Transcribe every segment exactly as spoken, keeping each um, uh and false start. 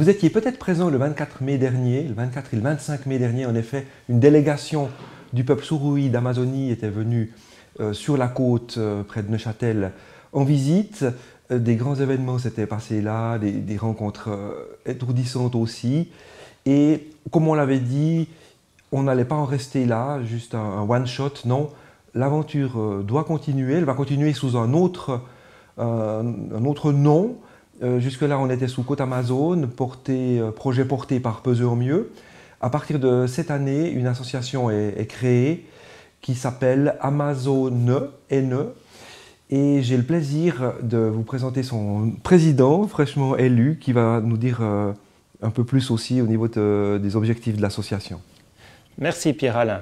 Vous étiez peut-être présent le vingt-quatre mai dernier, le vingt-quatre et le vingt-cinq mai dernier, en effet, une délégation du peuple Surui d'Amazonie était venue euh, sur la côte euh, près de Neuchâtel en visite. Euh, des grands événements s'étaient passés là, des, des rencontres euh, étourdissantes aussi. Et comme on l'avait dit, on n'allait pas en rester là, juste un, un one-shot, non. L'aventure euh, doit continuer, elle va continuer sous un autre, euh, un autre nom. Euh, Jusque-là, on était sous Côte Amazone, porté, euh, projet porté par Peseur Mieux. À partir de cette année, une association est, est créée qui s'appelle Amazone N. Et j'ai le plaisir de vous présenter son président, fraîchement élu, qui va nous dire euh, un peu plus aussi au niveau de, des objectifs de l'association. Merci Pierre-Alain.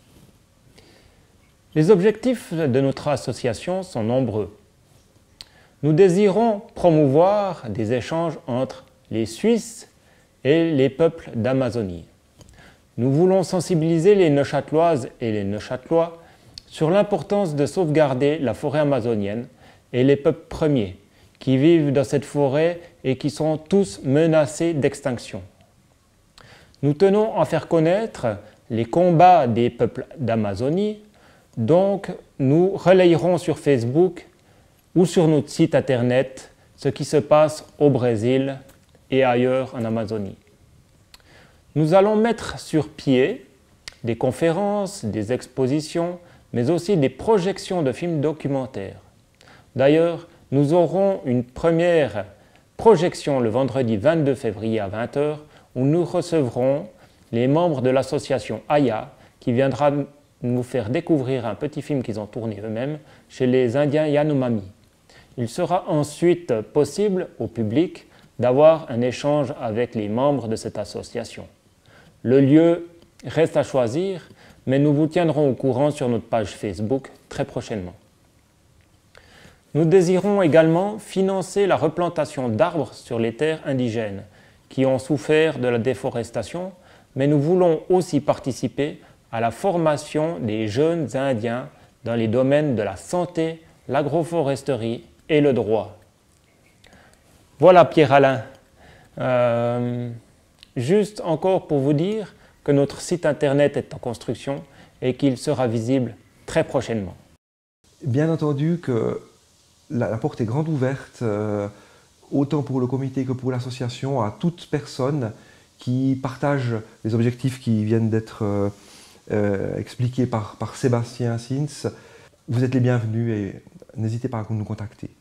Les objectifs de notre association sont nombreux. Nous désirons promouvoir des échanges entre les Suisses et les peuples d'Amazonie. Nous voulons sensibiliser les Neuchâteloises et les Neuchâtelois sur l'importance de sauvegarder la forêt amazonienne et les peuples premiers qui vivent dans cette forêt et qui sont tous menacés d'extinction. Nous tenons à faire connaître les combats des peuples d'Amazonie, donc nous relayerons sur Facebook ou sur notre site internet ce qui se passe au Brésil et ailleurs en Amazonie. Nous allons mettre sur pied des conférences, des expositions, mais aussi des projections de films documentaires. D'ailleurs, nous aurons une première projection le vendredi vingt-deux février à vingt heures où nous recevrons les membres de l'association Aya qui viendra nous faire découvrir un petit film qu'ils ont tourné eux-mêmes chez les Indiens Yanomami. Il sera ensuite possible au public d'avoir un échange avec les membres de cette association. Le lieu reste à choisir, mais nous vous tiendrons au courant sur notre page Facebook très prochainement. Nous désirons également financer la replantation d'arbres sur les terres indigènes qui ont souffert de la déforestation, mais nous voulons aussi participer à la formation des jeunes Indiens dans les domaines de la santé, l'agroforesterie et le droit. Voilà Pierre-Alain. Euh, juste encore pour vous dire que notre site internet est en construction et qu'il sera visible très prochainement. Bien entendu que la, la porte est grande ouverte, euh, autant pour le comité que pour l'association, à toute personne qui partage les objectifs qui viennent d'être euh, euh, expliqués par, par Sébastien Sins. Vous êtes les bienvenus et n'hésitez pas à nous contacter.